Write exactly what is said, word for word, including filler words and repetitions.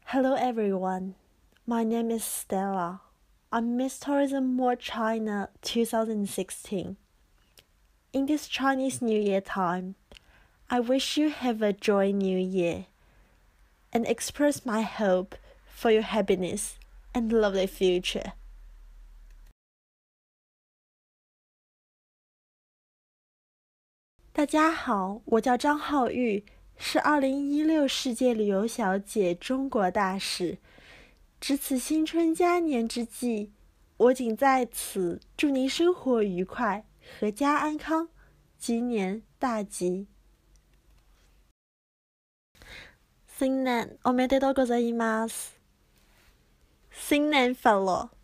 Hello everyone, my name is Stella. I'm Miss Tourism World China twenty sixteen. In this Chinese New Year time, I wish you have a joy New Year and express my hope for your happiness and lovely future. 大家好，我叫张浩玉，是二零一六世界旅游小姐中国大使。值此新春佳年之际，我谨在此祝您生活愉快，阖家安康，鸡年大吉。新年おめでとうございます。新年快乐！